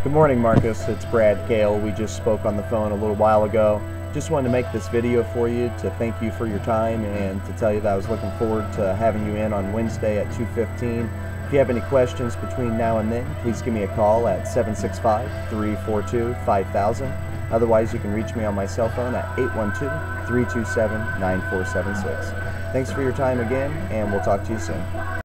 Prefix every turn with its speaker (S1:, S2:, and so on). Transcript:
S1: Good morning, Marcus. It's Brad Kale. We just spoke on the phone a little while ago. Just wanted to make this video for you to thank you for your time and to tell you that I was looking forward to having you in on Wednesday at 2:15. If you have any questions between now and then, please give me a call at 765-342-5000. Otherwise, you can reach me on my cell phone at 812-327-9476. Thanks for your time again, and we'll talk to you soon.